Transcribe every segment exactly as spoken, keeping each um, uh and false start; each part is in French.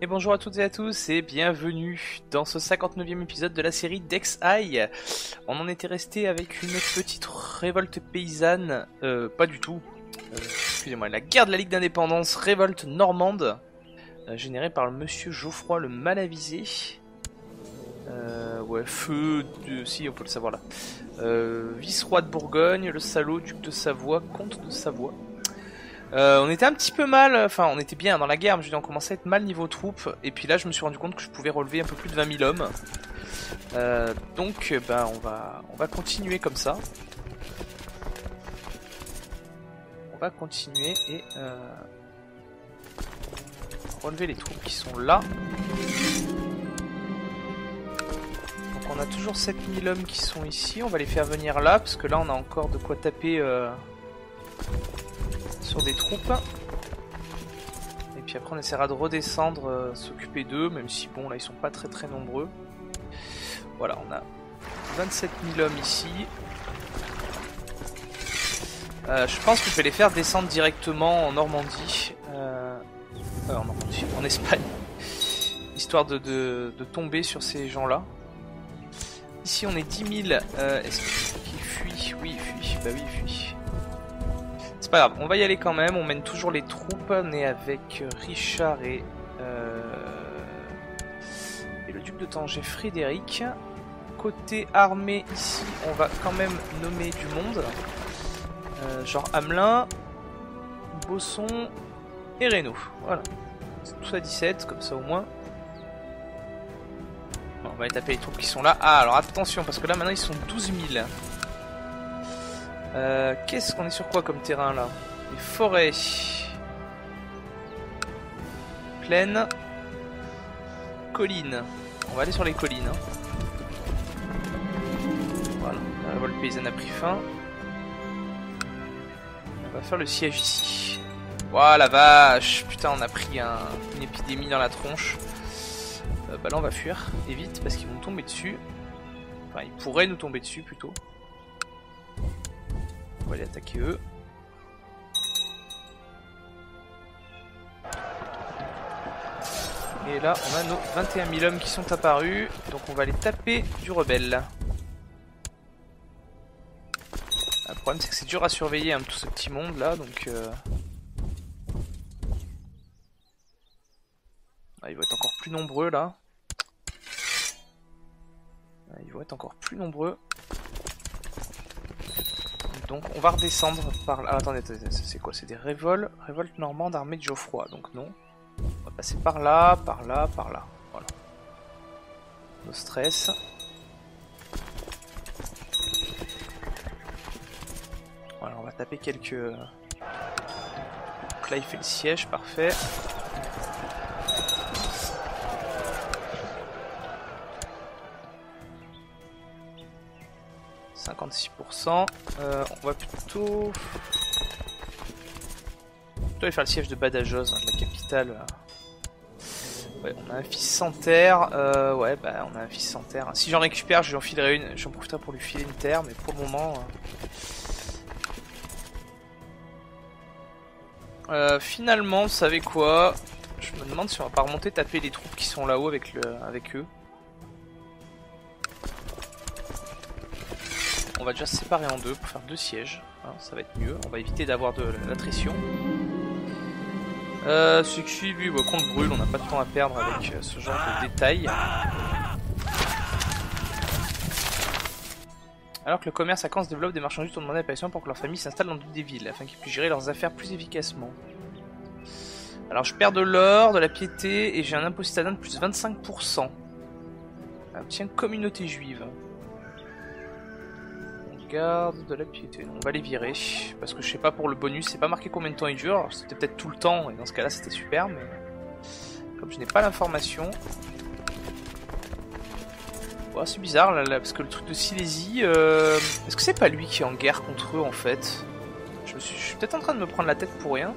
Et bonjour à toutes et à tous et bienvenue dans ce cinquante-neuvième épisode de la série Dexhigh. On en était resté avec une petite révolte paysanne, euh, pas du tout, euh, excusez-moi, la guerre de la Ligue d'Indépendance, révolte normande, euh, générée par le monsieur Geoffroy le Malavisé. Euh, ouais, feu, de... si on peut le savoir là. Euh, vice-roi de Bourgogne, le salaud, duc de Savoie, comte de Savoie. Euh, on était un petit peu mal, enfin on était bien dans la guerre, mais je veux dire, on commençait à être mal niveau troupes, et puis là je me suis rendu compte que je pouvais relever un peu plus de vingt mille hommes. Euh, donc ben on va, on va continuer comme ça. On va continuer et euh, relever les troupes qui sont là. Donc on a toujours sept mille hommes qui sont ici, on va les faire venir là, parce que là on a encore de quoi taper... Euh... sur des troupes, et puis après on essaiera de redescendre, euh, s'occuper d'eux, même si bon là ils sont pas très très nombreux. Voilà, on a vingt-sept mille hommes ici. Euh, je pense que je vais les faire descendre directement en Normandie, euh, euh, en Normandie, en Espagne, histoire de, de, de tomber sur ces gens-là. Ici on est dix mille, euh, est-ce qu'il fuit? Oui, il fuit, bah oui il fuit. C'est pas grave, on va y aller quand même, on mène toujours les troupes, on est avec Richard et, euh, et le duc de Tanger Frédéric. Côté armée ici, on va quand même nommer du monde, euh, genre Hamelin, Bosson et Reynaud. Voilà, tout ça dix-sept, comme ça au moins. Bon, on va aller taper les troupes qui sont là. Ah alors attention, parce que là maintenant ils sont douze mille. Euh, Qu'est-ce qu'on est sur quoi comme terrain là? Les forêts, plaines, collines. On va aller sur les collines. Hein. Voilà, la révolte paysanne a pris fin. On va faire le siège ici. Voilà, vache, putain, on a pris un, une épidémie dans la tronche. Euh, bah là, on va fuir, et vite, parce qu'ils vont nous tomber dessus. Enfin, ils pourraient nous tomber dessus plutôt. On va aller attaquer eux. Et là on a nos vingt et un mille hommes qui sont apparus. Donc on va aller taper du rebelle. Le problème c'est que c'est dur à surveiller hein, tout ce petit monde là. Donc euh... ah, ils vont être encore plus nombreux là. Ah, ils vont être encore plus nombreux. Donc on va redescendre par là. Ah, attendez, attendez c'est quoi? C'est des révoltes, révoltes normandes armées de Geoffroy. Donc non. On va passer par là, par là, par là. Voilà. Nos stress. Voilà, on va taper quelques... Donc là il fait le siège, parfait. cinquante-six pour cent. Euh, on va plutôt... plutôt aller faire le siège de Badajoz, hein, de la capitale. Ouais, on a un fils sans terre. Euh, ouais, bah on a un fils sans terre. Si j'en récupère, je lui en filerai une. J'en profiterai pour lui filer une terre, mais pour le moment. Euh... Euh, finalement, vous savez quoi? Je me demande si on va pas remonter taper les troupes qui sont là-haut avec le, avec eux. On va déjà se séparer en deux pour faire deux sièges, hein, ça va être mieux, on va éviter d'avoir de l'attrition. Euh, ce qui, lui, bah, qu'on le brûle, on n'a pas de temps à perdre avec euh, ce genre de détails. Alors que le commerce à Caen se développe, des marchandises ont demandé l'appellation pour que leur famille s'installe dans toutes des villes, afin qu'ils puissent gérer leurs affaires plus efficacement. Alors je perds de l'or, de la piété, et j'ai un impôt citadin de plus vingt-cinq pour cent. Tiens, communauté juive. Garde de la piété, on va les virer parce que je sais pas pour le bonus, c'est pas marqué combien de temps il dure. C'était peut-être tout le temps et dans ce cas là c'était super, mais comme je n'ai pas l'information, oh, c'est bizarre là, là parce que le truc de Silésie, euh... est-ce que c'est pas lui qui est en guerre contre eux en fait? Je, me suis... je suis peut-être en train de me prendre la tête pour rien.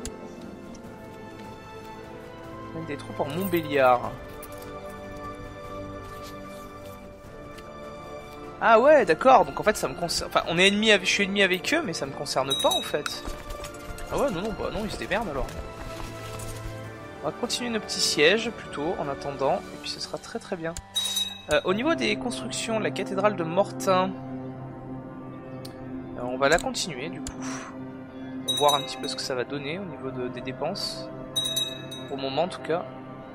Il y a des troupes en Montbéliard. Ah ouais, d'accord, donc en fait ça me concerne... Enfin, on est ennemi avec... je suis ennemi avec eux, mais ça me concerne pas en fait. Ah ouais, non, non, bah non, ils se démerdent alors. On va continuer nos petits sièges plutôt en attendant, et puis ce sera très très bien. Euh, au niveau des constructions, la cathédrale de Mortain, euh, on va la continuer du coup. Pour voir un petit peu ce que ça va donner au niveau de, des dépenses. Pour le moment en tout cas.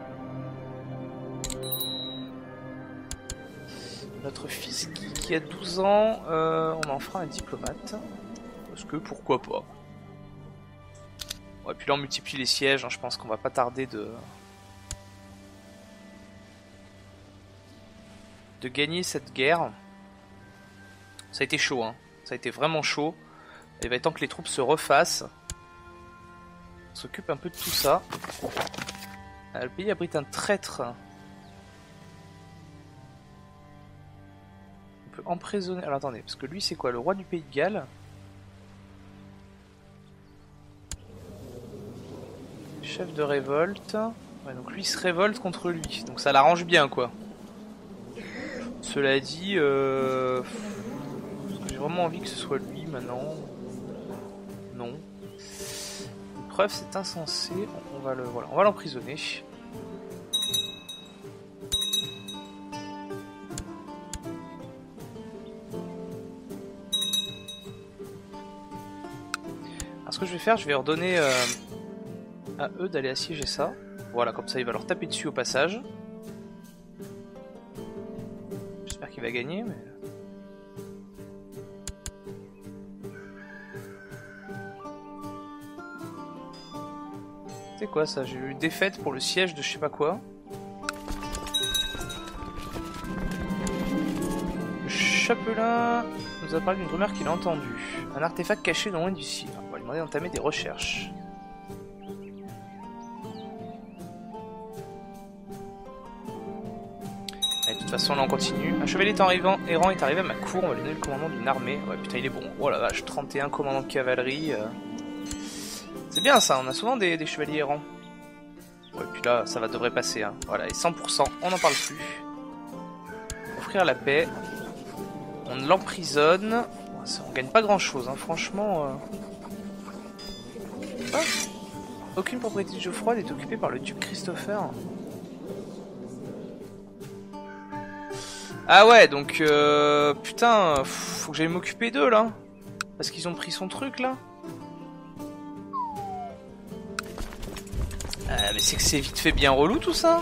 Notre fils qui, qui a douze ans, euh, on en fera un diplomate. Parce que pourquoi pas. Ouais, puis là on multiplie les sièges, hein, je pense qu'on va pas tarder de... de gagner cette guerre. Ça a été chaud, hein. Ça a été vraiment chaud. Il va être temps que les troupes se refassent. On s'occupe un peu de tout ça. Ah, le pays abrite un traître. On peut emprisonner... Alors attendez, parce que lui c'est quoi? Le roi du pays de Galles? Chef de révolte. Ouais, donc lui il se révolte contre lui. Donc ça l'arrange bien quoi. Cela dit, euh... j'ai vraiment envie que ce soit lui maintenant. Non. Une preuve c'est insensé. On va le, voilà, on va l'emprisonner. Alors ce que je vais faire, je vais leur donner euh, à eux d'aller assiéger ça. Voilà, comme ça il va leur taper dessus au passage. J'espère qu'il va gagner, mais... C'est quoi ça? J'ai eu défaite pour le siège de je sais pas quoi. Le chapelain nous a parlé d'une rumeur qu'il a entendue. Un artefact caché dans loin du ciel. On va lui demander d'entamer des recherches. Allez, de toute façon là on continue. Un chevalier errant est arrivé à ma cour, on va lui donner le commandement d'une armée. Ouais putain il est bon. Oh la vache, trente et un commandants de cavalerie. Euh... C'est bien ça, on a souvent des, des chevaliers errants. Ouais, puis là, ça va devrait passer. Hein. Voilà, et cent pour cent, on n'en parle plus. Offrir la paix. On l'emprisonne. On gagne pas grand chose, hein. Franchement. Euh... Ah. Aucune propriété de Geoffroy n'est occupée par le duc Christopher. Ah ouais, donc euh... putain, faut que j'aille m'occuper d'eux là. Parce qu'ils ont pris son truc là. Euh, mais c'est que c'est vite fait bien relou tout ça.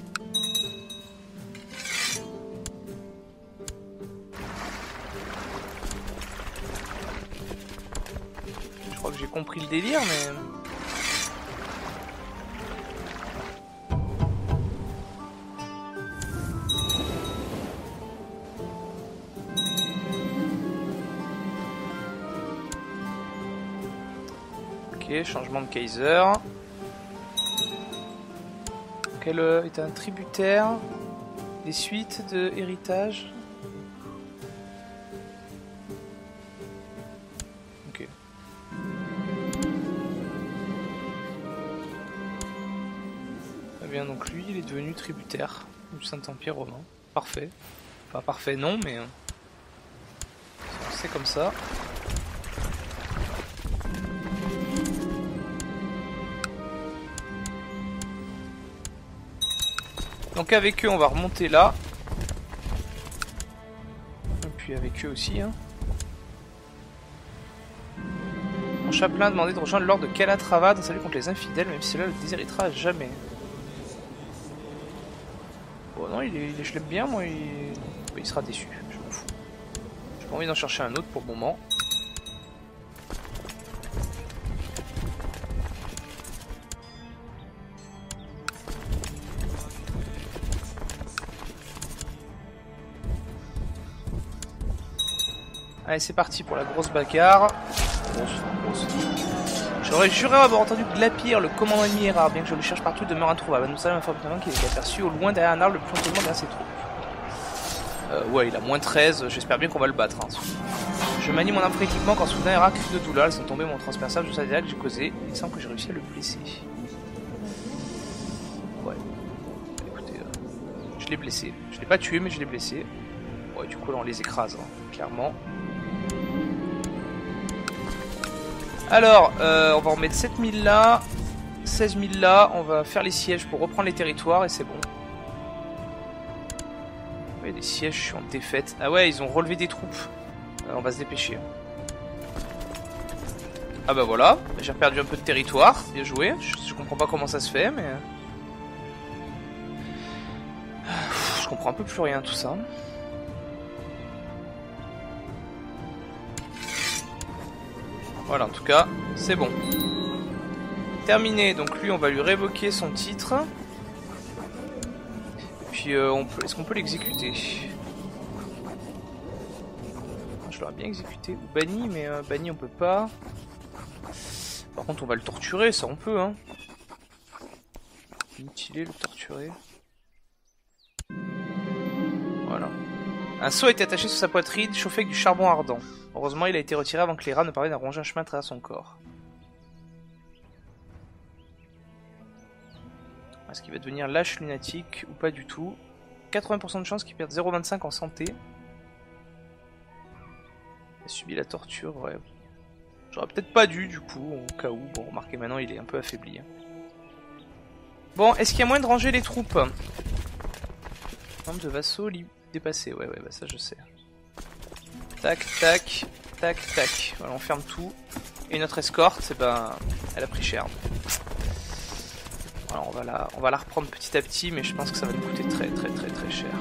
Je crois que j'ai compris le délire mais... Ok, changement de Kaiser. Quel euh, est un tributaire des suites de héritage. Ok. Très bien, donc lui il est devenu tributaire du Saint-Empire romain. Parfait. Enfin parfait non mais... c'est comme ça. Donc avec eux on va remonter là. Et puis avec eux aussi hein. Mon chapelain a demandé de rejoindre l'ordre de Calatrava dans sa lutte contre les infidèles, même si cela le déshéritera à jamais. Bon non il est, il est, je l'aime bien moi, il... il sera déçu, je m'en fous. J'ai pas envie d'en chercher un autre pour le moment. Allez c'est parti pour la grosse bagarre. Grosse, grosse. J'aurais juré avoir entendu Glapir, le commandant ennemi est rare, bien que je le cherche partout, il demeure introuvable. Nous savons informatiquement qu'il est aperçu au loin derrière un arbre le plus lentement derrière ses troupes. Euh, ouais il a moins treize, j'espère bien qu'on va le battre. Hein. Je manie mon arme équipement quand soudain un cri de douleur, elles sont tombées mon transperçable, je sais déjà que j'ai causé. Il semble que j'ai réussi à le blesser. Ouais. Écoutez, euh, je l'ai blessé. Je l'ai pas tué mais je l'ai blessé. Ouais du coup là on les écrase, hein, clairement. Alors, euh, on va en mettre sept mille là, seize mille là, on va faire les sièges pour reprendre les territoires et c'est bon. Ouais, des sièges, je suis en défaite. Ah ouais, ils ont relevé des troupes. Euh, on va se dépêcher. Ah bah voilà, j'ai perdu un peu de territoire, bien joué. Je, je comprends pas comment ça se fait, mais... Je comprends un peu plus rien tout ça. Voilà, en tout cas, c'est bon. Terminé, donc lui on va lui révoquer son titre. Et puis euh, on peut... est-ce qu'on peut l'exécuter? Je l'aurais bien exécuté, ou banni, mais euh, banni on peut pas. Par contre on va le torturer, ça on peut hein. Mutiler, le torturer. Voilà. Un seau a été attaché sur sa poitrine, chauffé avec du charbon ardent. Heureusement il a été retiré avant que les rats ne parviennent à ronger un chemin à travers son corps. Est-ce qu'il va devenir lâche lunatique ou pas du tout? quatre-vingts pour cent de chance qu'il perde zéro virgule vingt-cinq en santé. Il a subi la torture, ouais. J'aurais peut-être pas dû du coup, au cas où. Bon, remarquez maintenant il est un peu affaibli. Bon, est-ce qu'il y a moyen de ranger les troupes? Nombre de vassaux dépassé, ouais, ouais, bah ça je sais. Tac, tac, tac, tac. Voilà, on ferme tout. Et notre escorte, eh ben, elle a pris cher. Voilà, on va la, on va la reprendre petit à petit, mais je pense que ça va nous coûter très très très très cher.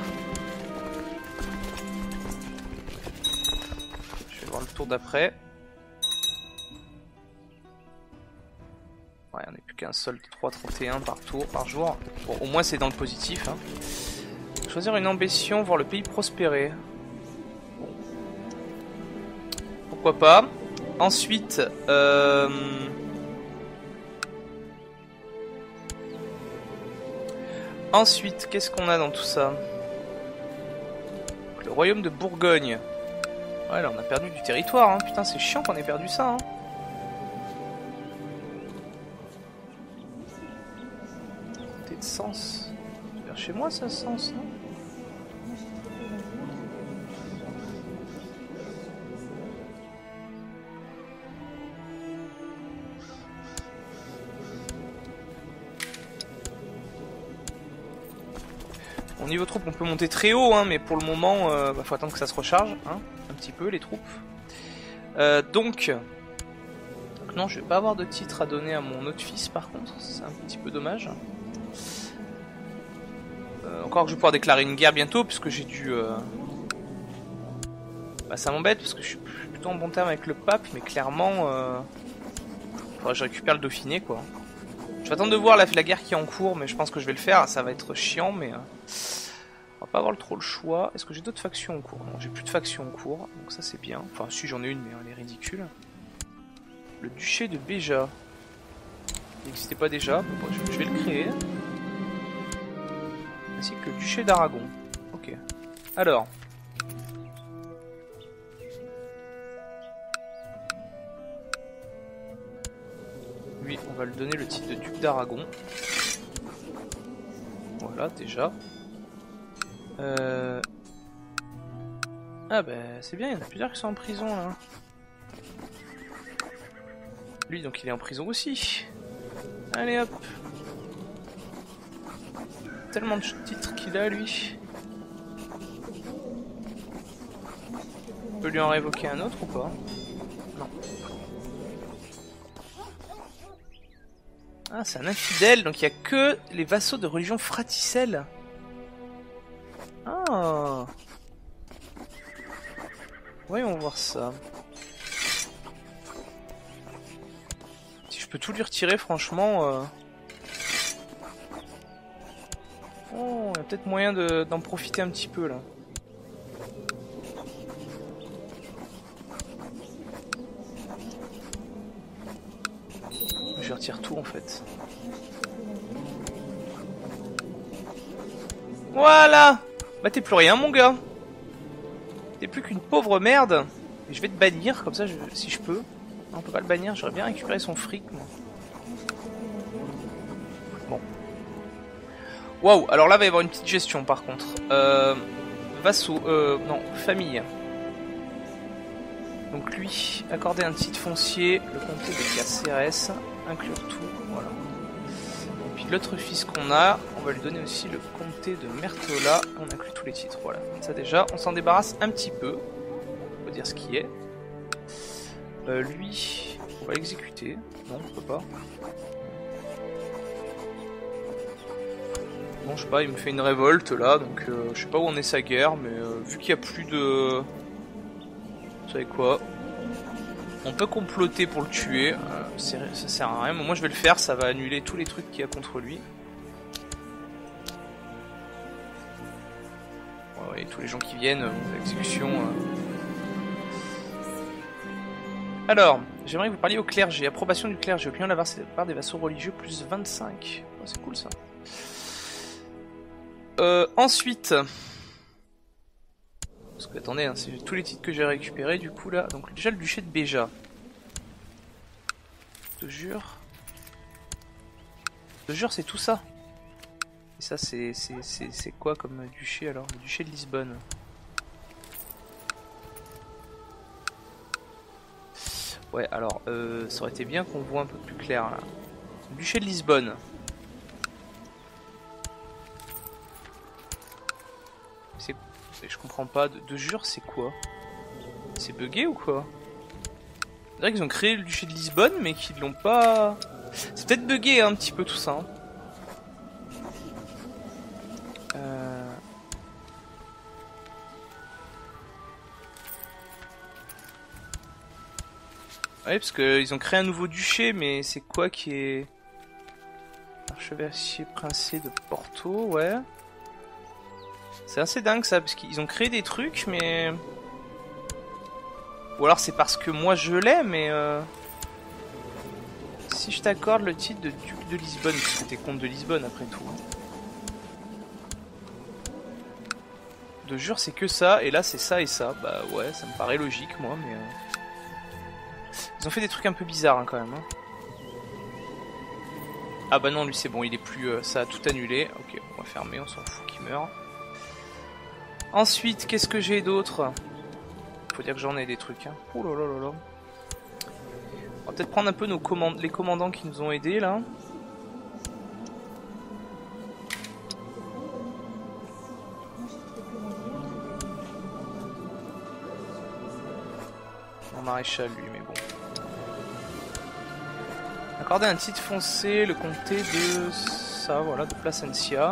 Je vais voir le tour d'après. Ouais, on n'est plus qu'un solde trois virgule trente et un par tour, par jour. Bon, au moins c'est dans le positif. Hein. Choisir une ambition, voir le pays prospérer. Bon. Pourquoi pas. Ensuite, euh... Ensuite, qu'est-ce qu'on a dans tout ça? Le royaume de Bourgogne. Ouais, là on a perdu du territoire, hein. Putain, c'est chiant qu'on ait perdu ça, hein. T'es de Sens. C'est vers chez moi, ça, Sens, non? Au niveau troupes, on peut monter très haut, hein, mais pour le moment, euh, bah, faut attendre que ça se recharge, hein, un petit peu, les troupes. Euh, donc, donc, non, je vais pas avoir de titre à donner à mon autre fils, par contre, c'est un petit peu dommage. Euh, encore que je vais pouvoir déclarer une guerre bientôt, puisque j'ai dû... Euh... Bah, ça m'embête, parce que je suis plutôt en bon terme avec le pape, mais clairement... Euh... Faudrait que je récupère le Dauphiné, quoi. Je vais attendre de voir la, la guerre qui est en cours, mais je pense que je vais le faire. Ça va être chiant, mais euh, on va pas avoir trop le choix. Est-ce que j'ai d'autres factions en cours? Non, j'ai plus de factions en cours, donc ça c'est bien. Enfin, si j'en ai une, mais elle est ridicule. Le duché de Béja. Il n'existait pas déjà, bon, je, je vais le créer. Ainsi que le duché d'Aragon. Ok. Alors. Lui, on va lui donner le titre de duc d'Aragon. Voilà, déjà. Euh... Ah bah c'est bien, il y en a plusieurs qui sont en prison là. Lui donc il est en prison aussi. Allez hop. Tellement de titres qu'il a lui. On peut lui en révoquer un autre ou pas? Non. Ah, c'est un infidèle, donc il n'y a que les vassaux de religion fraticelle. Ah. Voyons voir ça. Si je peux tout lui retirer, franchement... Euh... Oh, il y a peut-être moyen de, d'en profiter un petit peu, là. Je retire tout en fait. Voilà. Bah t'es plus rien mon gars. T'es plus qu'une pauvre merde. Et je vais te bannir comme ça je, si je peux. Non, on peut pas le bannir, j'aurais bien récupéré son fric moi. Bon. Waouh, alors là va y avoir une petite gestion par contre. Euh, vassaux, euh, non, famille. Donc lui, accorder un titre foncier, le comté de Caceres, inclure tout, voilà. Puis l'autre fils qu'on a, on va lui donner aussi le comté de Mertola. On inclut tous les titres, voilà. Ça déjà, on s'en débarrasse un petit peu. Faut dire ce qui est. Euh, lui, on va l'exécuter. Non, on peut pas. Bon, je sais pas, il me fait une révolte là, donc euh, je sais pas où on est sa guerre, mais euh, vu qu'il y a plus de... Vous savez quoi? On peut comploter pour le tuer, euh, ça sert à rien, mais moi je vais le faire, ça va annuler tous les trucs qu'il y a contre lui. Ouais, ouais, tous les gens qui viennent, euh, l'exécution... Euh... Alors, j'aimerais que vous parliez au clergé. Approbation du clergé. Opinion de la part des vassaux religieux, plus vingt-cinq. Oh, c'est cool ça. Euh, ensuite... Parce que attendez, hein, c'est tous les titres que j'ai récupérés du coup là. Donc déjà le duché de Béja. Je te jure. Je te jure c'est tout ça. Et ça c'est c'est quoi comme duché alors? Le duché de Lisbonne. Ouais alors euh, ça aurait été bien qu'on voit un peu plus clair là. Le duché de Lisbonne. C'est... Je comprends pas, de, de jure c'est quoi? C'est bugué ou quoi? C'est vrai qu'ils ont créé le duché de Lisbonne mais qu'ils l'ont pas... C'est peut-être bugué hein, un petit peu tout ça. Hein. Euh... Ouais parce qu'ils ont créé un nouveau duché mais c'est quoi qui est... Archevêché princier de Porto, ouais. C'est assez dingue ça, parce qu'ils ont créé des trucs, mais... Ou alors c'est parce que moi je l'ai, mais... Euh... Si je t'accorde le titre de duc de Lisbonne, parce que t'es comte de Lisbonne après tout. De jure c'est que ça, et là c'est ça et ça. Bah ouais, ça me paraît logique moi, mais... Euh... Ils ont fait des trucs un peu bizarres hein, quand même. Hein. Ah bah non, lui c'est bon, il est plus... Euh, ça a tout annulé. Ok, on va fermer, on s'en fout qu'il meurt. Ensuite, qu'est-ce que j'ai d'autre? Faut dire que j'en ai des trucs. Hein. Oh là là là là. On va peut-être prendre un peu nos command les commandants qui nous ont aidés là. Un maréchal lui, mais bon. Accorder un titre foncé, le comté de ça, voilà, de Plasencia.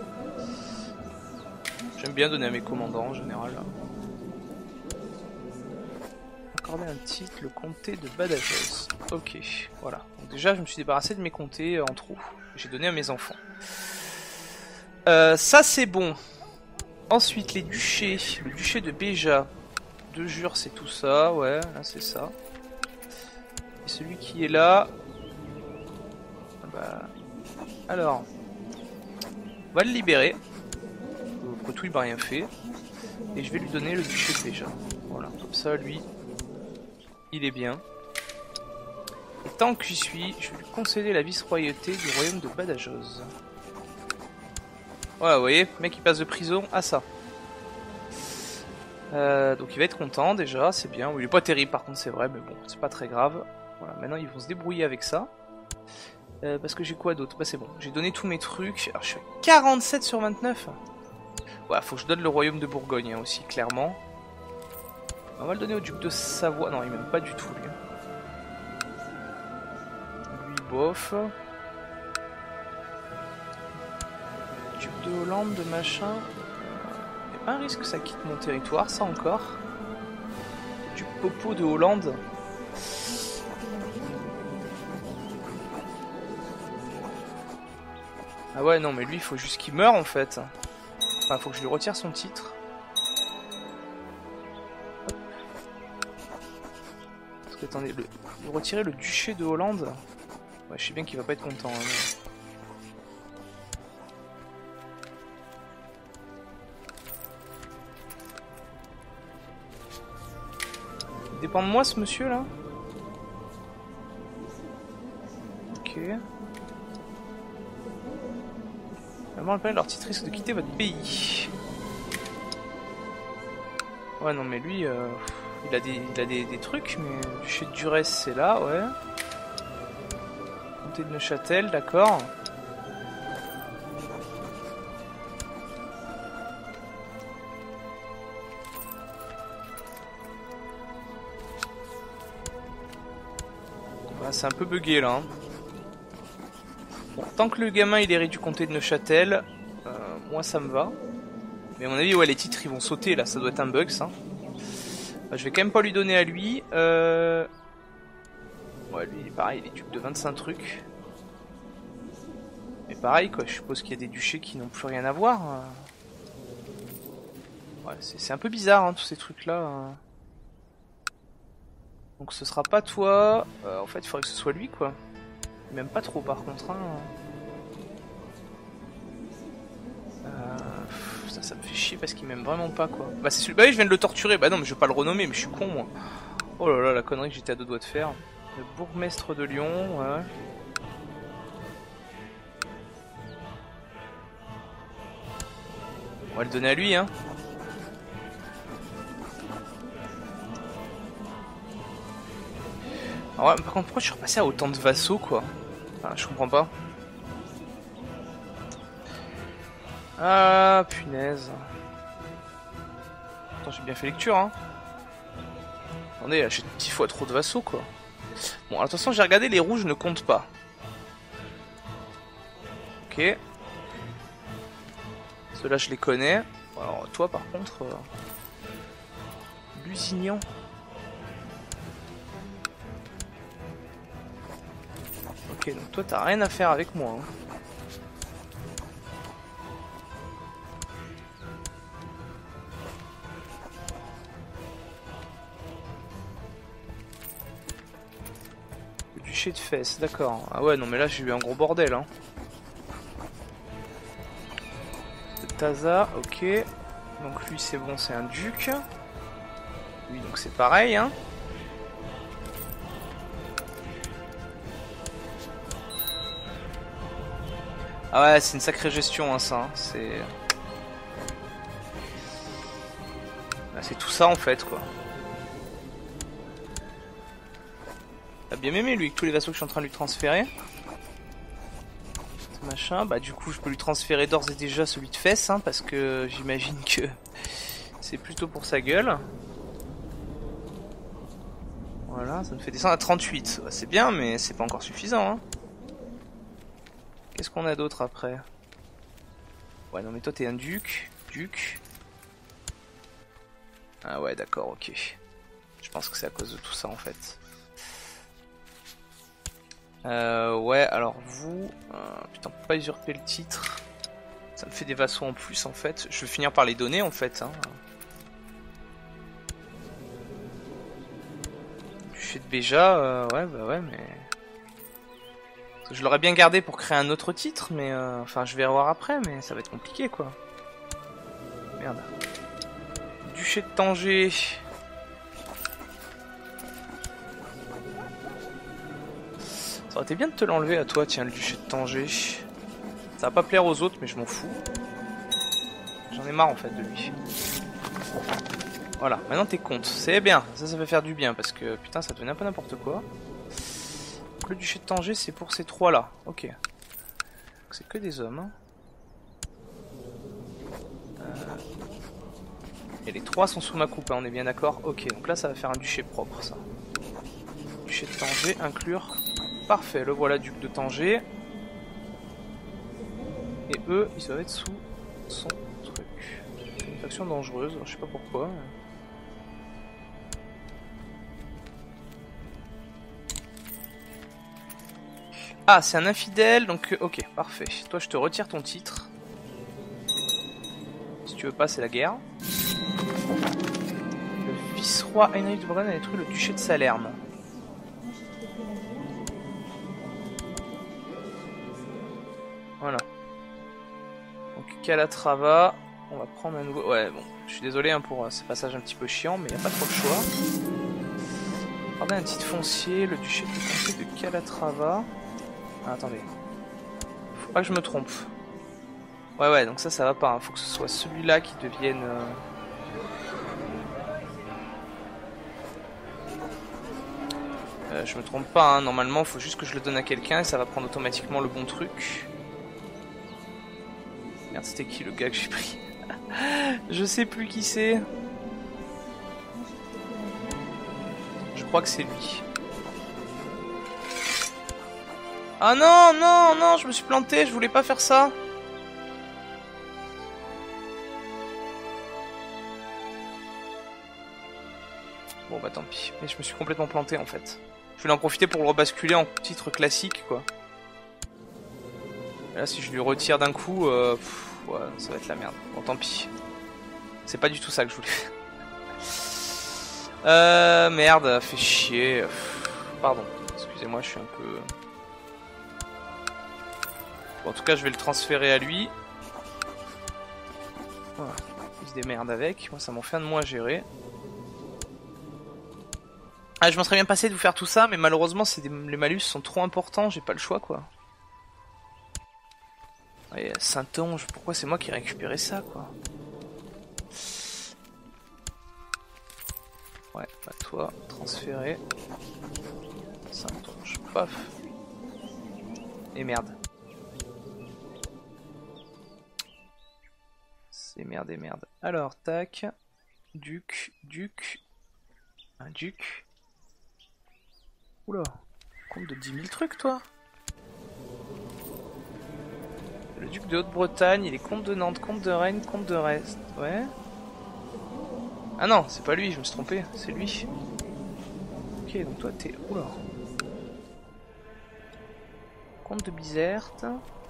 J'aime bien donner à mes commandants en général. Accorder un titre, le comté de Badajoz. Ok, voilà. Donc déjà, je me suis débarrassé de mes comtés en trou. J'ai donné à mes enfants. Euh, ça, c'est bon. Ensuite, les duchés. Le duché de Béja. De jure, c'est tout ça. Ouais, là, c'est ça. Et celui qui est là... Bah... Alors... On va le libérer. Après tout, il m'a rien fait. Et je vais lui donner le duché de Béja. Voilà, comme ça, lui, il est bien. Et tant que j'y suis, je vais lui concéder la vice-royauté du royaume de Badajoz. Voilà, vous voyez, le mec il passe de prison à ça. Euh, donc il va être content déjà, c'est bien. Il est pas terrible par contre, c'est vrai, mais bon, c'est pas très grave. Voilà, maintenant ils vont se débrouiller avec ça. Euh, parce que j'ai quoi d'autre? Bah c'est bon, j'ai donné tous mes trucs. Alors je suis à quarante-sept sur vingt-neuf. Ouais, faut que je donne le royaume de Bourgogne hein, aussi, clairement. On va le donner au duc de Savoie. Non, il m'aime pas du tout, lui. Lui, bof. Duc de Hollande, de machin. Il n'y a pas un risque que ça quitte mon territoire, ça encore. Duc Popo de Hollande. Ah ouais, non, mais lui, il faut juste qu'il meure, en fait. Enfin, faut que je lui retire son titre. Parce que, attendez, le... vous retirez le duché de Hollande. Ouais, je sais bien qu'il va pas être content. Hein, mais... Il dépend de moi, ce monsieur-là. Ok. Vraiment, le palais de leur titre risque de quitter votre pays. Ouais, non, mais lui, euh, il a, des, il a des, des trucs, mais le duché de Durès, c'est là, ouais. Comté de Neuchâtel, d'accord. Ah, c'est un peu bugué là. Hein. Bon, tant que le gamin il hérite du comté de Neuchâtel, euh, moi ça me va. Mais à mon avis, ouais, les titres ils vont sauter là, ça doit être un bug ça. Bah, je vais quand même pas lui donner à lui. Euh... Ouais, lui il est pareil, il est duc de vingt-cinq trucs. Mais pareil quoi, je suppose qu'il y a des duchés qui n'ont plus rien à voir. Ouais, c'est un peu bizarre hein, tous ces trucs là. Hein. Donc ce sera pas toi. Euh, en fait, il faudrait que ce soit lui quoi. Même pas trop par contre. Hein. Euh, ça, ça me fait chier parce qu'il m'aime vraiment pas quoi. Bah c'est celui. Bah oui, je viens de le torturer. Bah non, mais je vais pas le renommer, mais je suis con moi. Oh là là, la connerie que j'étais à deux doigts de faire. Le bourgmestre de Lyon, ouais. On va le donner à lui, hein. Ah ouais, par contre, pourquoi je suis repassé à autant de vassaux, quoi? Enfin, je comprends pas. Ah, punaise. Attends, j'ai bien fait lecture, hein. Attendez, j'ai dix fois trop de vassaux, quoi. Bon, attention, j'ai regardé, les rouges ne comptent pas. Ok. Ceux-là, je les connais. Alors, toi, par contre... Euh... Lusignan. Ok, donc toi, t'as rien à faire avec moi. Hein. Le duché de Fès, d'accord. Ah ouais, non, mais là, j'ai eu un gros bordel. Hein. Taza, ok. Donc lui c'est bon, c'est un duc. Lui donc c'est pareil hein. Ah ouais c'est une sacrée gestion hein, ça. Hein. C'est... Ah, c'est tout ça en fait quoi. T'as bien aimé lui avec tous les vassaux que je suis en train de lui transférer. Machin, bah du coup je peux lui transférer d'ores et déjà celui de Fès hein, parce que j'imagine que c'est plutôt pour sa gueule. Voilà, ça me fait descendre à trente-huit. Bah, c'est bien mais c'est pas encore suffisant hein. Qu'est-ce qu'on a d'autre après? Ouais non mais toi t'es un duc, duc. Ah ouais d'accord ok. Je pense que c'est à cause de tout ça en fait. Euh, ouais, alors vous... Euh, putain, on peut pas usurper le titre. Ça me fait des vassaux en plus, en fait. Je vais finir par les donner, en fait. Hein. Duché de Béja, euh, ouais, bah ouais, mais... Je l'aurais bien gardé pour créer un autre titre, mais... Euh, enfin, je vais revoir après, mais ça va être compliqué, quoi. Merde. Duché de Tanger... Ça aurait été bien de te l'enlever à toi, tiens, le duché de Tanger. Ça va pas plaire aux autres, mais je m'en fous. J'en ai marre en fait de lui. Voilà, maintenant t'es contre. C'est bien, ça, ça va faire du bien parce que putain, ça devenait un peu n'importe quoi. Donc, le duché de Tanger, c'est pour ces trois là. Ok. C'est que des hommes. Hein. Euh... Et les trois sont sous ma coupe, hein, on est bien d'accord. Ok, donc là, ça va faire un duché propre, ça. Duché de Tanger, inclure. Parfait, le voilà, duc de Tanger. Et eux, ils doivent être sous son truc. C'est une faction dangereuse, je sais pas pourquoi. Ah, c'est un infidèle, donc ok, parfait. Toi, je te retire ton titre. Si tu veux pas, c'est la guerre. Le vice-roi Heinrich de Bourgogne a détruit le duché de Salerne. Voilà. Donc Calatrava, on va prendre un nouveau... Ouais bon, je suis désolé hein, pour ce passage un petit peu chiant, mais il n'y a pas trop le choix. Regardez un titre foncier, le duché de foncier de Calatrava. Ah, attendez. Faut pas que je me trompe. Ouais ouais, donc ça, ça va pas. Hein. Faut que ce soit celui-là qui devienne... Euh... Euh, je me trompe pas, hein. Normalement, faut juste que je le donne à quelqu'un et ça va prendre automatiquement le bon truc. Merde, c'était qui le gars que j'ai pris? Je sais plus qui c'est. Je crois que c'est lui. Ah non, non, non, je me suis planté, je voulais pas faire ça. Bon bah tant pis, mais je me suis complètement planté en fait. Je voulais en profiter pour le rebasculer en titre classique quoi. Et là si je lui retire d'un coup, euh, pff, ouais, ça va être la merde. Bon tant pis. C'est pas du tout ça que je voulais faire. Euh, merde, fait chier. Pardon, excusez-moi, je suis un peu... Bon, en tout cas, je vais le transférer à lui. Voilà. Il se démerde avec. Moi, ça m'en fait un de moins à gérer. Ah, je m'en serais bien passé de vous faire tout ça, mais malheureusement, c'est des... les malus sont trop importants, j'ai pas le choix, quoi. Ouais, Saint-Onge, pourquoi c'est moi qui ai récupéré ça, quoi? Ouais, bah toi, transférer. Saint-Onge, paf. Et merde. C'est merde et merde. Alors, tac. Duc, duc. Un duc. Oula. Compte de dix mille trucs, toi. Le duc de Haute-Bretagne, il est comte de Nantes, comte de Rennes, comte de Rest. Ouais. Ah non, c'est pas lui, je me suis trompé. C'est lui. Ok, donc toi, t'es... Oula. Comte de Bizerte.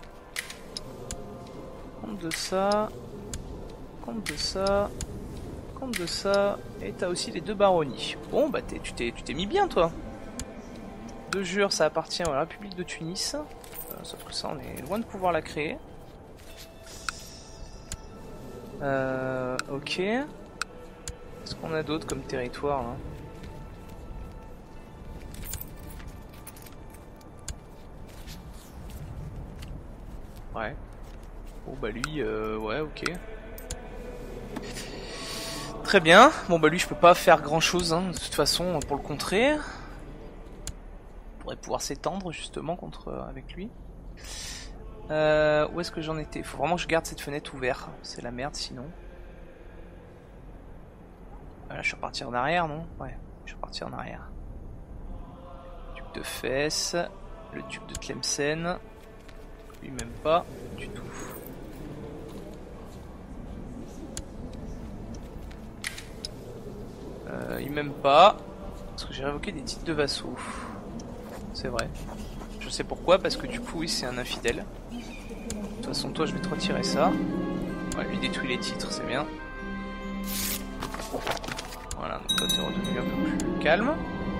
Comte de ça. Comte de ça. Comte de ça. Et t'as aussi les deux baronnies. Bon, bah tu t'es tu t'es mis bien, toi. De jure, ça appartient à la République de Tunis. Euh, sauf que ça, on est loin de pouvoir la créer. Euh, ok. Qu'est-ce qu'on a d'autre comme territoire, là? Ouais. Bon bah lui, euh, ouais, ok. Très bien. Bon bah lui, je peux pas faire grand chose, hein, de toute façon, pour le contrer. On pourrait pouvoir s'étendre justement contre euh, avec lui. Euh, où est-ce que j'en étais? Faut vraiment que je garde cette fenêtre ouverte. C'est la merde sinon. Là, je suis reparti en arrière, non? Ouais, je suis reparti en arrière. Duc de Fès, le duc de Tlemcen. Lui même pas du tout. Euh, il m'aime pas. Parce que j'ai révoqué des titres de vassaux. C'est vrai. Je sais pourquoi, parce que du coup, oui, c'est un infidèle. De toute façon, toi, je vais te retirer ça. On va lui détruire les titres, c'est bien. Voilà, donc toi, t'es redevenu un peu plus calme.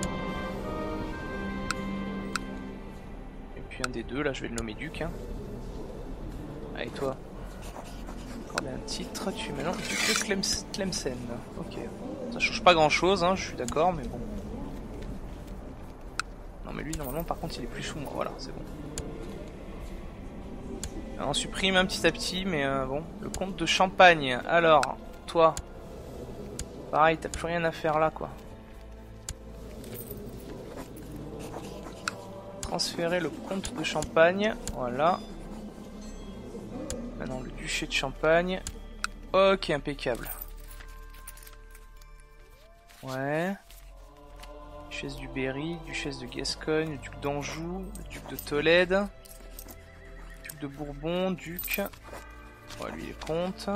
Et puis un des deux, là, je vais le nommer duc. Hein. Allez, toi. Accorder un titre, tu es maintenant duc de Tlems Tlemcen. Ok. Ça change pas grand chose, hein, je suis d'accord, mais bon. Non, mais lui, normalement, par contre, il est plus sous moi. Voilà, c'est bon. Alors, on supprime un petit à petit, mais euh, bon. Le comte de Champagne. Alors, toi. Pareil, t'as plus rien à faire là, quoi. Transférer le comte de Champagne. Voilà. Maintenant, le duché de Champagne. Ok, impeccable. Ouais. Duchesse du Berry, duchesse de Gascogne, le duc d'Anjou, le duc de Tolède, duc de Bourbon, duc. Ouais, lui il est comte.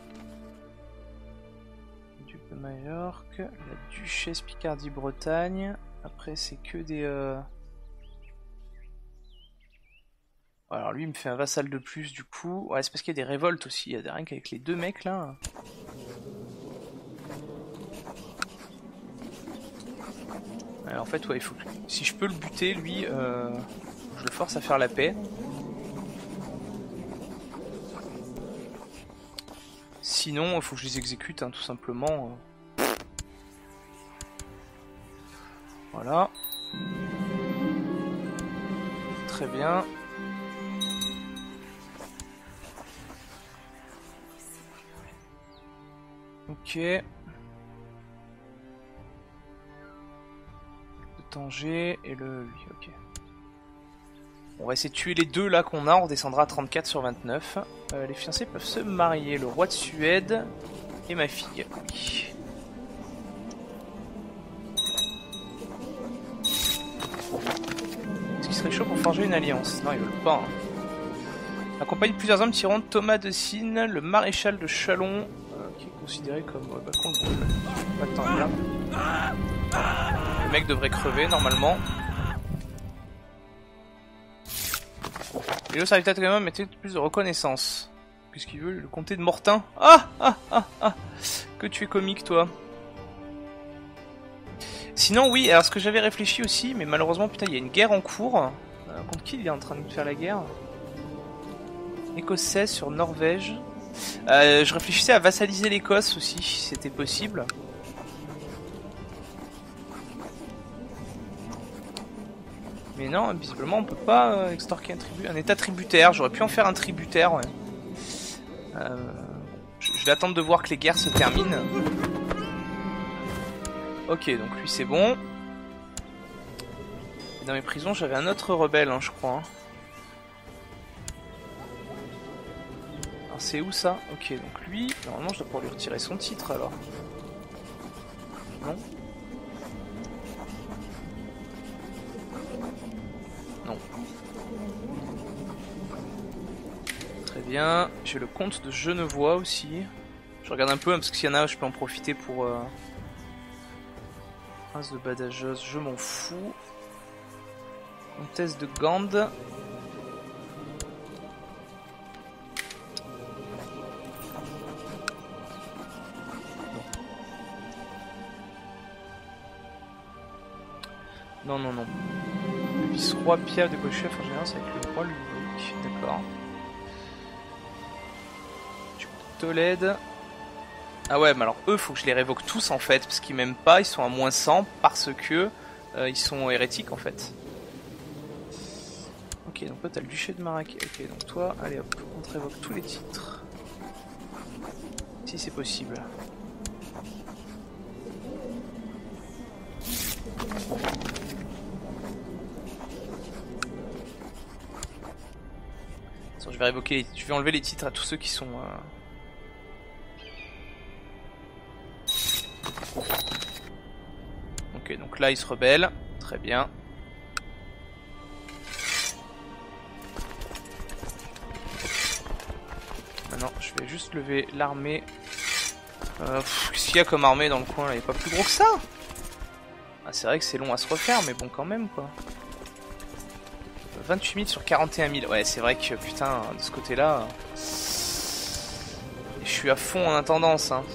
Duc de Majorque, la duchesse Picardie-Bretagne. Après, c'est que des. Euh... Alors, lui il me fait un vassal de plus du coup. Ouais, c'est parce qu'il y a des révoltes aussi. Il y a des rien qu'avec les deux mecs là. Alors, en fait, ouais, il faut que... si je peux le buter, lui, euh... je le force à faire la paix. Sinon, il faut que je les exécute, hein, tout simplement. Voilà. Très bien. Ok. Tanger et le lui, ok. On va essayer de tuer les deux là qu'on a, on redescendra à trente-quatre sur vingt-neuf. Euh, les fiancés peuvent se marier, le roi de Suède et ma fille, oui. Est-ce qu'il serait chaud pour forger une alliance. Non, ils veulent pas. Hein. Accompagne plusieurs hommes tirant Thomas de Sine, le maréchal de Chalon, euh, qui est considéré comme ouais, bah, qu'on le brûle. Attends, là. Le mec devrait crever normalement. Et le serviteur quand même mettait plus de reconnaissance. Qu'est-ce qu'il veut, le comté de Mortain? Ah ah ah ah. Que tu es comique, toi. Sinon, oui, alors ce que j'avais réfléchi aussi, mais malheureusement, putain, il y a une guerre en cours. Euh, contre qui il est en train de faire la guerre? Écossaise sur Norvège. Euh, je réfléchissais à vassaliser l'Écosse aussi, si c'était possible. Mais non, visiblement, on peut pas euh, extorquer un, tribu un état tributaire. J'aurais pu en faire un tributaire, ouais. Euh, je, je vais attendre de voir que les guerres se terminent. Ok, donc lui c'est bon. Et dans mes prisons, j'avais un autre rebelle, hein, je crois. Hein. Alors c'est où ça? Ok, donc lui, normalement je dois pouvoir lui retirer son titre alors. Non? Non. Très bien. J'ai le comte de Genevois aussi. Je regarde un peu, hein, parce que s'il y en a, je peux en profiter pour... Euh... Prince de Badajoz, je m'en fous. Comtesse de Gand. Non, non, non. Le vice-roi Pierre de Gauchef en général, c'est avec le roi Ludovic. D'accord. Du coup, Tolède. Ah ouais, mais alors eux, faut que je les révoque tous en fait, parce qu'ils m'aiment pas, ils sont à moins cent, parce que euh, ils sont hérétiques en fait. Ok, donc toi t'as le duché de Marrakech. Ok, donc toi, allez hop, on te révoque tous les titres. Si c'est possible. Je vais révoquer, les... je vais enlever les titres à tous ceux qui sont. Euh... Ok, donc là ils se rebellent, très bien. Maintenant, je vais juste lever l'armée. Euh, Qu'est-ce qu'il y a comme armée dans le coin là? Il n'y a pas plus gros que ça. Ah, c'est vrai que c'est long à se refaire, mais bon, quand même quoi. vingt-huit mille sur quarante et un mille. Ouais, c'est vrai que putain, de ce côté-là, je suis à fond en intendance. Hein.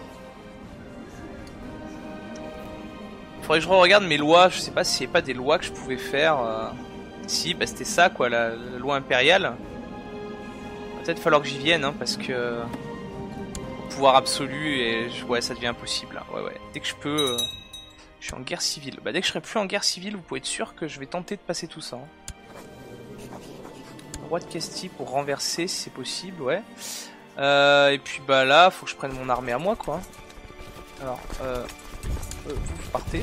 Faudrait que je regarde mes lois. Je sais pas s'il n'y a pas des lois que je pouvais faire. Euh... Si, bah c'était ça quoi, la, la loi impériale. Peut-être falloir que j'y vienne, hein, parce que pouvoir absolu et ouais, ça devient impossible. Hein. Ouais, ouais. Dès que je peux, euh... je suis en guerre civile. Bah dès que je serai plus en guerre civile, vous pouvez être sûr que je vais tenter de passer tout ça. Hein. Roi de Castille pour renverser si c'est possible, ouais. Euh, et puis bah là, faut que je prenne mon armée à moi, quoi. Alors, euh, euh, vous partez.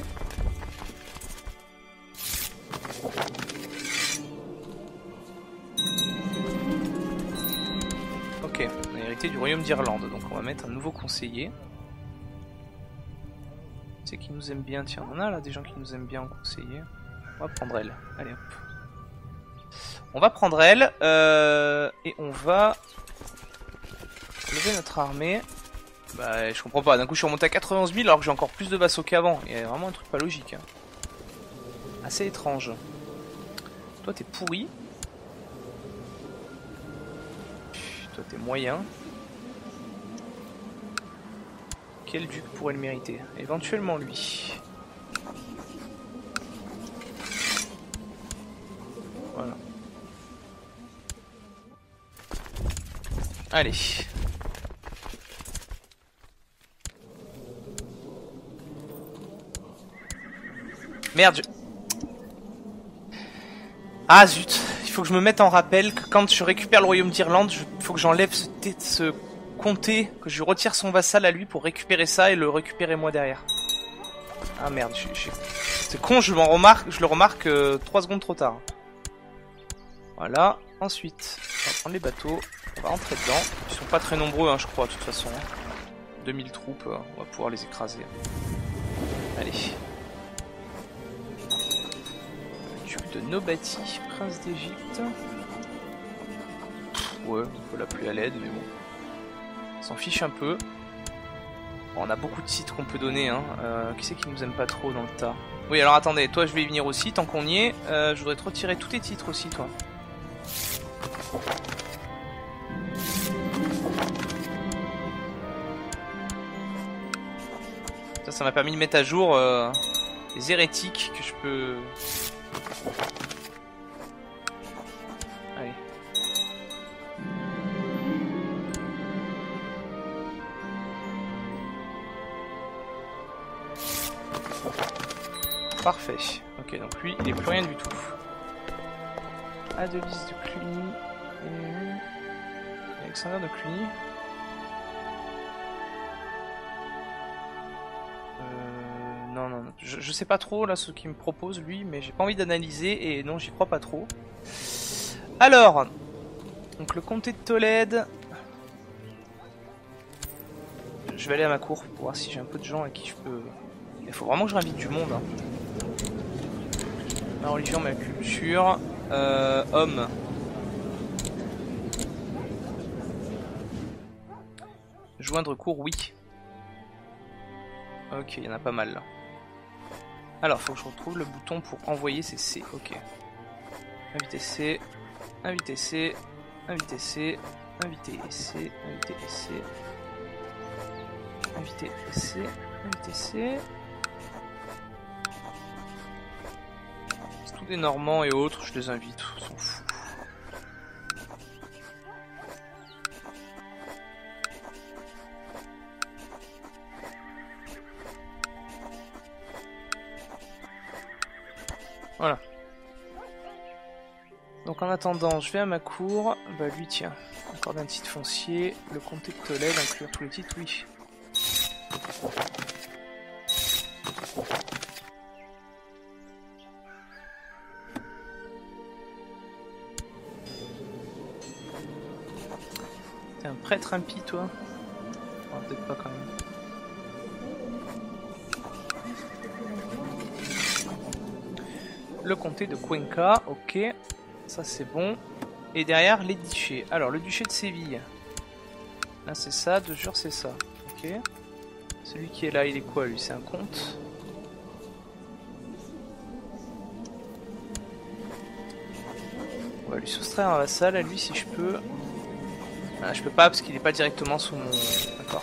Ok, on a hérité du royaume d'Irlande, donc on va mettre un nouveau conseiller. C'est qui nous aime bien, tiens, on a là des gens qui nous aiment bien en conseiller. On va prendre elle, allez hop. On va prendre elle, euh, et on va lever notre armée. Bah je comprends pas, d'un coup je suis remonté à quatre-vingt-onze mille alors que j'ai encore plus de vassaux qu'avant. Il y a vraiment un truc pas logique. Hein. Assez étrange. Toi t'es pourri. Toi t'es moyen. Quel duc pourrait le mériter? Éventuellement lui. Voilà. Allez. Merde. Je... Ah zut. Il faut que je me mette en rappel que quand je récupère le royaume d'Irlande, il faut que j'enlève ce, ce comté, que je retire son vassal à lui pour récupérer ça et le récupérer moi derrière. Ah merde. C'est con, je m'en remarque, je le remarque euh, trois secondes trop tard. Voilà. Ensuite, on va prendre les bateaux. On va entrer dedans. Ils sont pas très nombreux, hein, je crois, de toute façon. deux mille troupes, on va pouvoir les écraser. Allez. Le duc de Nobati, prince d'Égypte. Ouais, on peut l'appeler à l'aide, mais bon. On s'en fiche un peu. Bon, on a beaucoup de titres qu'on peut donner, hein. Euh, qui c'est qui nous aime pas trop dans le tas? Oui, alors attendez, toi je vais y venir aussi, tant qu'on y est. Euh, je voudrais te retirer tous tes titres aussi, toi. Ça, ça m'a permis de mettre à jour euh, les hérétiques que je peux... Allez. Parfait. Ok, donc lui, il est plus rien du tout. Adelise de Cluny. Et... Alexander de Cluny. Euh... Non, non, non. Je, je sais pas trop là ce qu'il me propose lui, mais j'ai pas envie d'analyser et non, j'y crois pas trop. Alors, donc le comté de Tolède. Je vais aller à ma cour pour voir si j'ai un peu de gens à qui je peux... Il faut vraiment que je réinvite du monde. Hein. Ma religion, ma culture. Euh, homme. Joindre cours, oui. Ok, il y en a pas mal là. Alors, faut que je retrouve le bouton pour envoyer, c'est C. Ok. Inviter C. Inviter C. Inviter C. Inviter C. Inviter C. Inviter C. Inviter C. C'est tous des Normands et autres, je les invite, on s'en fout. Voilà. Donc en attendant, je vais à ma cour. Bah lui tiens, encore un titre foncier. Le comté de Tolède, inclure tous les titres, oui. T'es un prêtre impie toi? Oh, peut-être pas quand même. Le comté de Cuenca, ok. Ça c'est bon. Et derrière les duchés. Alors le duché de Séville. Là c'est ça, de jure c'est ça. Ok. Celui qui est là il est quoi lui? C'est un comte. On va lui soustraire un vassal à lui si je peux. Ah, je peux pas parce qu'il est pas directement sous mon... D'accord.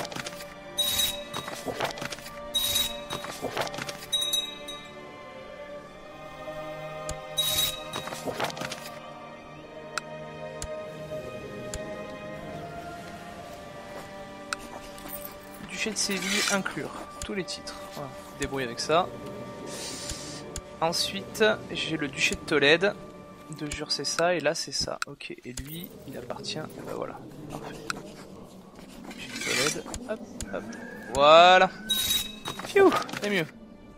Duché de Séville, inclure tous les titres. Voilà, débrouille avec ça. Ensuite, j'ai le duché de Tolède. De jure c'est ça, et là c'est ça. Ok, et lui, il appartient... Et ben voilà, parfait. Duché de Tolède, hop, hop. Voilà. Pfiou, c'est mieux.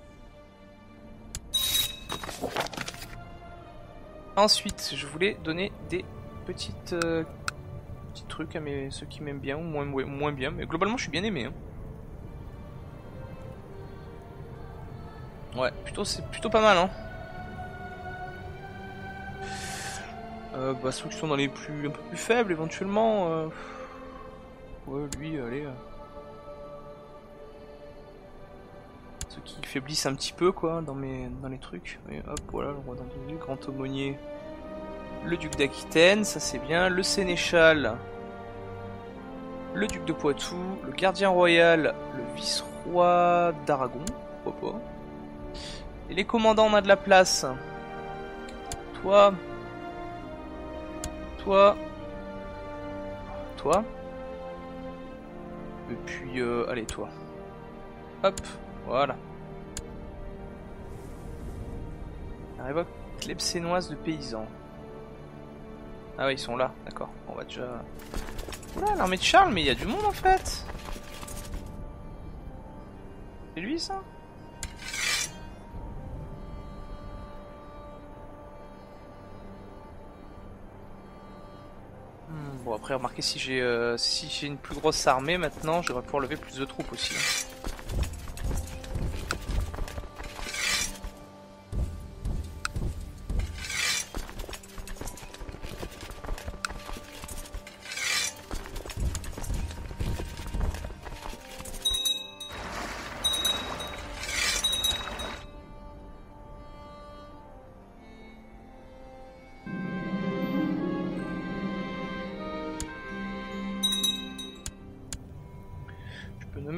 Ensuite, je voulais donner des petites... Euh, petits trucs à mes, ceux qui m'aiment bien, ou moins, moins bien. Mais globalement, je suis bien aimé. Hein. Ouais, plutôt c'est plutôt pas mal, hein. Euh, bah ceux qui sont dans les plus un peu plus faibles éventuellement. Euh... Ouais, lui, allez. Euh... Ceux qui faiblissent un petit peu quoi dans mes dans les trucs. Et hop, voilà, le roi d'Anjou, grand aumônier, le duc d'Aquitaine, ça c'est bien, le sénéchal, le duc de Poitou, le gardien royal, le vice-roi d'Aragon, pourquoi pas. Et les commandants, on a de la place. Toi. Toi. Toi. Et puis, euh, allez, toi. Hop, voilà. La révolte clepsénoise de paysans. Ah ouais, ils sont là, d'accord. On va déjà... Oula, l'armée de Charles, mais il y a du monde en fait. C'est lui ça? Bon après remarquez si j'ai euh, si j'ai une plus grosse armée maintenant je vais pouvoir lever plus de troupes aussi.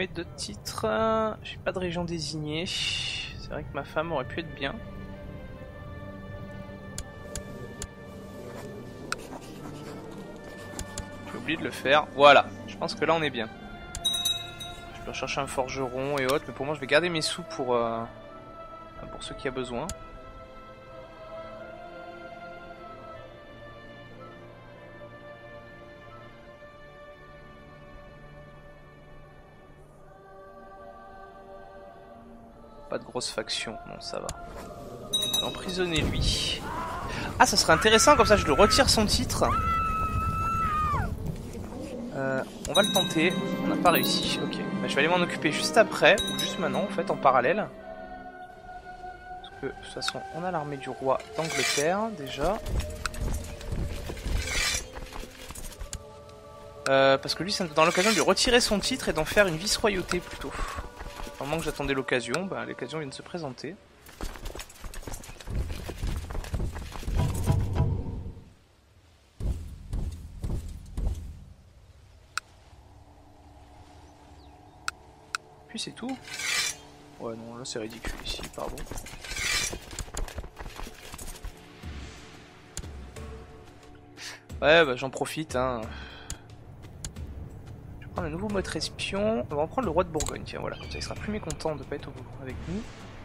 de titre. J'ai pas de région désignée. C'est vrai que ma femme aurait pu être bien. J'ai oublié de le faire. Voilà, je pense que là on est bien. Je peux rechercher un forgeron et autres, mais pour moi je vais garder mes sous pour, euh, pour ceux qui a besoin. Pas de grosse faction, non ça va. Emprisonner lui. Ah ça serait intéressant, comme ça je le retire son titre. Euh, on va le tenter, on n'a pas réussi, ok. Bah, je vais aller m'en occuper juste après, ou juste maintenant en fait, en parallèle. Parce que de toute façon on a l'armée du roi d'Angleterre déjà. Euh, parce que lui c'est dans l'occasion de lui retirer son titre et d'en faire une vice-royauté plutôt. Au moment que j'attendais l'occasion, bah, l'occasion vient de se présenter. Puis c'est tout. Ouais non, là c'est ridicule ici, pardon. Ouais bah j'en profite hein. Je vais prendre un nouveau maître espion. On va en prendre le roi de Bourgogne, tiens voilà, comme ça il sera plus mécontent de pas être au bout avec nous.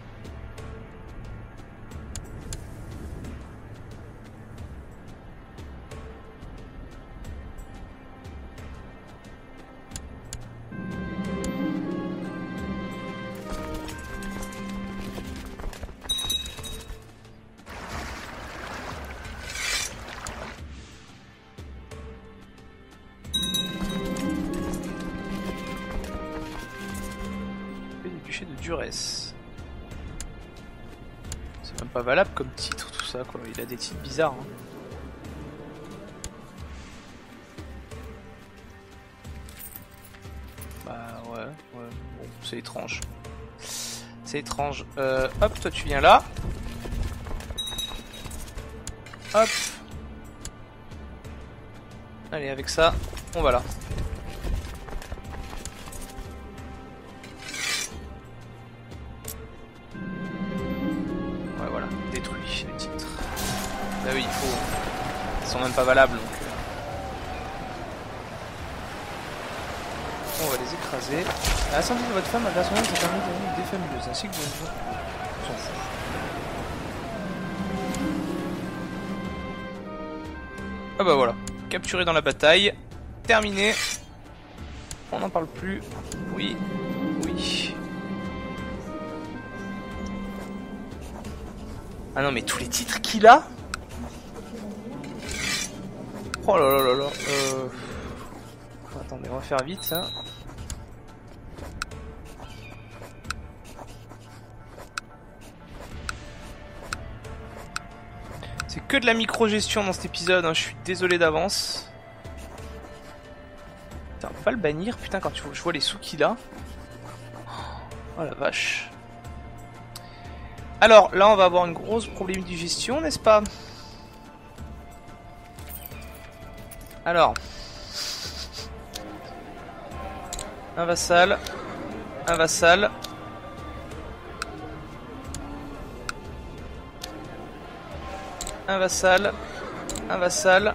Duresse. C'est même pas valable comme titre tout ça quoi, il a des titres bizarres. Hein. Bah ouais, ouais, bon, c'est étrange. C'est étrange. Euh, hop, toi tu viens là. Hop. Allez, avec ça, on va là. Bah oui, il faut. Ils sont même pas valables donc. Euh... On va les écraser. La santé de votre femme avait assommé cette armée des fameuses ainsi que vous. On s'en fout. Ah bah voilà. Capturé dans la bataille. Terminé. On n'en parle plus. Oui. Oui. Ah non mais tous les titres qu'il a. Oh là là là là. Euh... Attendez, on va faire vite ça. C'est que de la micro-gestion dans cet épisode, hein. Je suis désolé d'avance. Putain, on va pas le bannir, putain, quand tu vois, je vois les sous qu'il a. Oh la vache. Alors, là on va avoir une grosse problème de gestion, n'est-ce pas? Alors, un vassal, un vassal, un vassal, un vassal,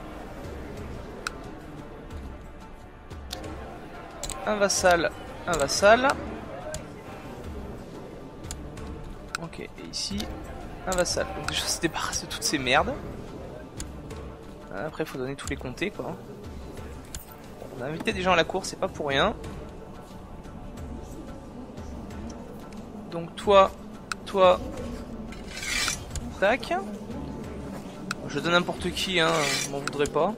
un vassal, un vassal. Ok, et ici, un vassal. Donc déjà, on se débarrasse de toutes ces merdes. Après, il faut donner tous les comtés, quoi. On a invité des gens à la cour, c'est pas pour rien. Donc toi, toi, tac. Je donne n'importe qui, hein, je m'en voudrais pas.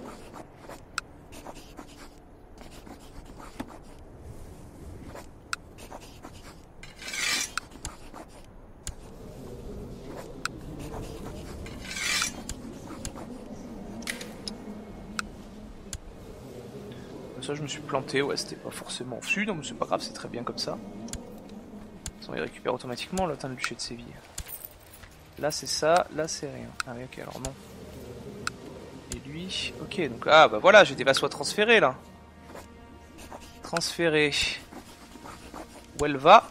Ça je me suis planté, ouais c'était pas forcément au sud, mais c'est pas grave, c'est très bien comme ça. Il récupère automatiquement le temps de duché de Séville. Là c'est ça, là c'est rien. Ah oui ok alors non. Et lui, ok donc ah bah voilà j'ai des vassaux à transférer là. Transférer. où elle va.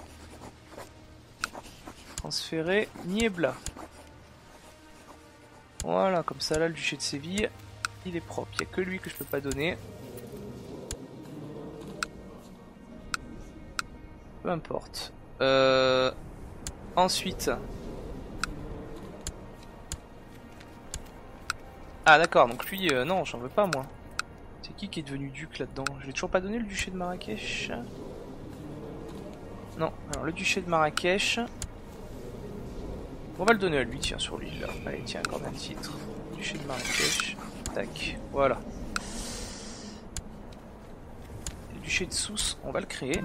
Transférer Niebla. Voilà, comme ça là, le duché de Séville, il est propre. Il n'y a que lui que je peux pas donner. Peu importe. Euh... Ensuite... Ah d'accord, donc lui, euh, non, j'en veux pas moi. C'est qui qui est devenu duc là-dedans? Je l'ai toujours pas donné, le duché de Marrakech. Non, alors le duché de Marrakech... On va le donner à lui, tiens, sur lui là. Allez, tiens, encore un titre. Duché de Marrakech. Tac, voilà. Le duché de Sousse, on va le créer.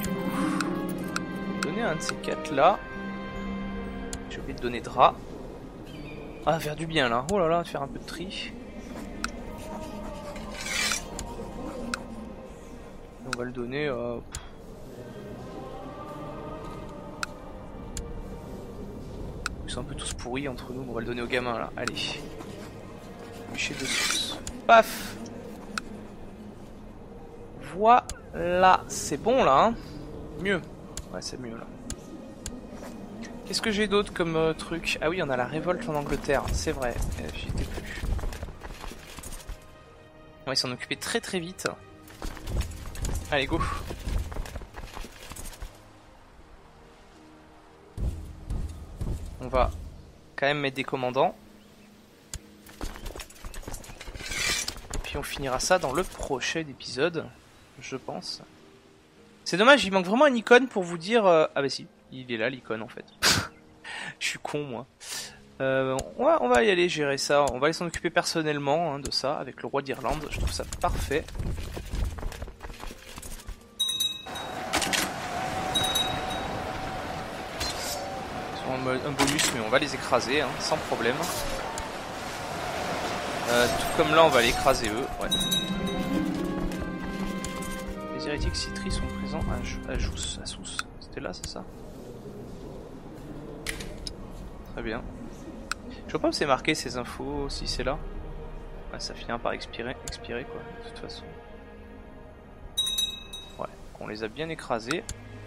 Donner un de ces quatre là. J'ai oublié de donner Dra. Ah, faire du bien là. Oh là là, faire un peu de tri. On va le donner à... Ils sont un peu tous pourris entre nous. On va le donner aux gamins là. Allez. Duché de Sousse. Paf. Voilà. C'est bon là. Hein, mieux. Ouais, c'est mieux là. Qu'est-ce que j'ai d'autre comme euh, truc? Ah oui, on a la révolte en Angleterre, c'est vrai, euh, j'y étais plus. On va s'en occuper très très vite. Allez, go. On va quand même mettre des commandants. Et puis on finira ça dans le prochain épisode, je pense. C'est dommage, il manque vraiment une icône pour vous dire... Euh... Ah bah si, il est là l'icône en fait. Je suis con moi. Euh, on, va, on va y aller gérer ça. On va aller s'en occuper personnellement hein, de ça avec le roi d'Irlande. Je trouve ça parfait. Ils ont un, un bonus mais on va les écraser hein, sans problème. Euh, tout comme là on va les écraser eux. Ouais. Les hérétiques citris sont présents à Jous. À Sousse. C'était là c'est ça? Très bien. Je vois pas où c'est marqué ces infos, si c'est là. Ouais, ça finira par expirer, expirer quoi, de toute façon. Ouais, on les a bien écrasés.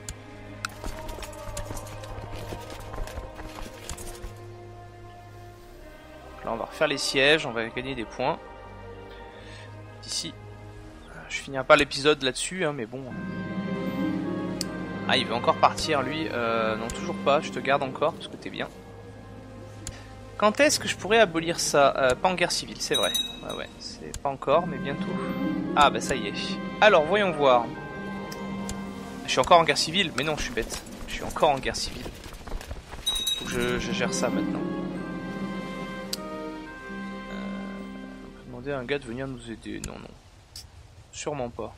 Donc là on va refaire les sièges, on va gagner des points. D'ici. Je finirai pas l'épisode là-dessus, hein, mais bon. Ah, il veut encore partir lui. Euh, non, toujours pas, je te garde encore, parce que t'es bien. Quand est-ce que je pourrais abolir ça? euh, Pas en guerre civile, c'est vrai. Ouais, ouais, c'est pas encore, mais bientôt. Ah, bah ça y est. Alors, voyons voir. Je suis encore en guerre civile, mais non, je suis bête. Je suis encore en guerre civile. Faut que je, je gère ça maintenant. Euh, on peut demander à un gars de venir nous aider. Non, non. Sûrement pas.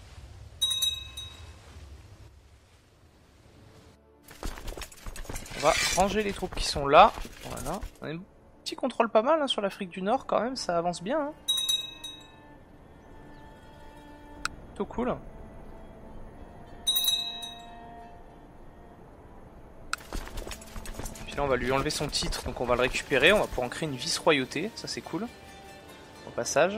On va ranger les troupes qui sont là. Voilà. On a un petit contrôle pas mal hein, sur l'Afrique du Nord quand même, ça avance bien. Hein. Plutôt cool. Puis là on va lui enlever son titre, donc on va le récupérer. On va pouvoir en créer une vice-royauté, ça c'est cool. Au passage.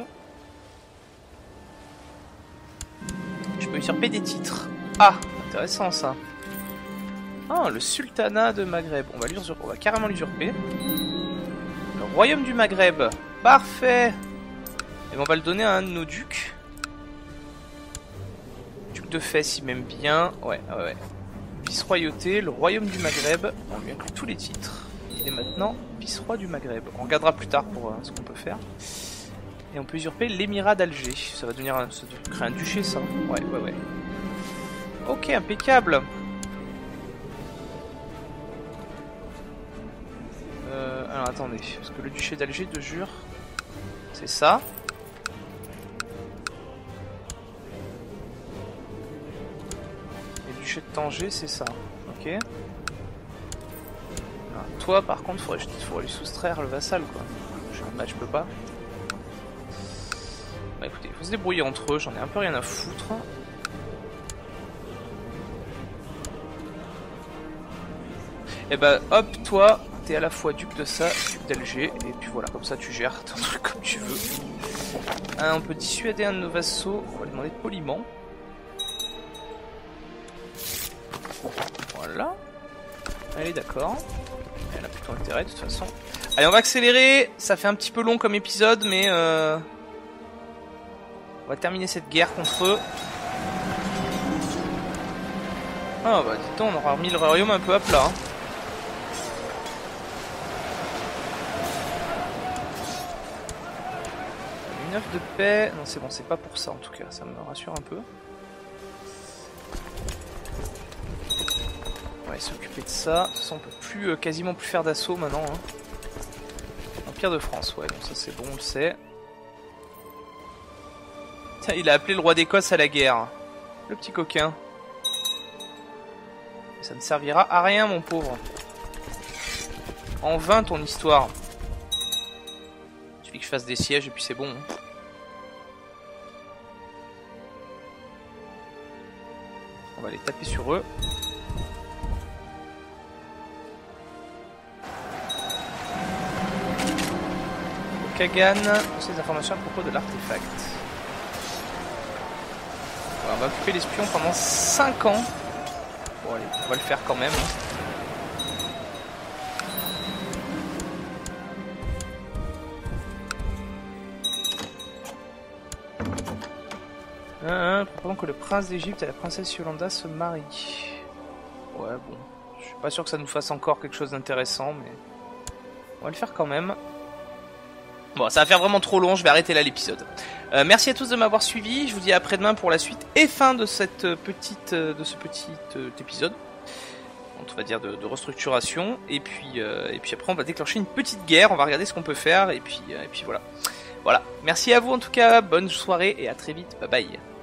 Je peux usurper des titres. Ah, intéressant ça. Ah, le sultanat de Maghreb. On va l'usurper, on va carrément l'usurper. Le royaume du Maghreb. Parfait. Et on va le donner à un de nos ducs. Duc de Fès, il m'aime bien. Ouais, ouais, ouais. Vice-royauté, le royaume du Maghreb. On lui inclut tous les titres. Il est maintenant vice-roi du Maghreb. On regardera plus tard pour euh, ce qu'on peut faire. Et on peut usurper l'émirat d'Alger. Ça va devenir un, ça va créer un duché, ça. Ouais, ouais, ouais. Ok, impeccable. Euh, alors attendez, parce que le duché d'Alger de Jure, c'est ça. Et le duché de Tanger, c'est ça. Ok. Alors, toi, par contre, faudrait, faudrait lui soustraire le vassal, quoi. Je, bah, je peux pas. Bah écoutez, il faut se débrouiller entre eux, j'en ai un peu rien à foutre. Et bah hop, toi, t'es à la fois duc de ça, duc d'Alger, et puis voilà, comme ça tu gères ton truc comme tu veux. Ah, on peut dissuader un de nos vassaux, on va lui demander poliment. Voilà. Allez, d'accord. Elle a plutôt intérêt de toute façon. Allez, on va accélérer. Ça fait un petit peu long comme épisode, mais euh... on va terminer cette guerre contre eux. Ah bah dis donc, on aura remis le royaume un peu à plat. Hein. neuf de paix. Non, c'est bon, c'est pas pour ça en tout cas. Ça me rassure un peu. On va s'occuper de ça. De toute façon, on peut plus, euh, quasiment plus faire d'assaut maintenant. Hein. Empire de France, ouais, donc ça c'est bon, on le sait. Tiens, il a appelé le roi d'Écosse à la guerre. Le petit coquin. Ça ne servira à rien, mon pauvre. En vain ton histoire. Il suffit que je fasse des sièges et puis c'est bon. Hein. On va aller taper sur eux. Kagan, ces informations à propos de l'artefact. Voilà, on va occuper l'espion pendant cinq ans. Bon allez, on va le faire quand même. Euh, proposons que le prince d'Égypte et la princesse Yolanda se marient. Ouais bon, je suis pas sûr que ça nous fasse encore quelque chose d'intéressant, mais on va le faire quand même. Bon, ça va faire vraiment trop long, je vais arrêter là l'épisode. Euh, merci à tous de m'avoir suivi, je vous dis à après-demain pour la suite et fin de cette petite, de ce petit euh, épisode. On va dire de, de restructuration, et puis, euh, et puis après on va déclencher une petite guerre, on va regarder ce qu'on peut faire, et puis, euh, et puis voilà. Voilà, merci à vous en tout cas, bonne soirée et à très vite, bye bye.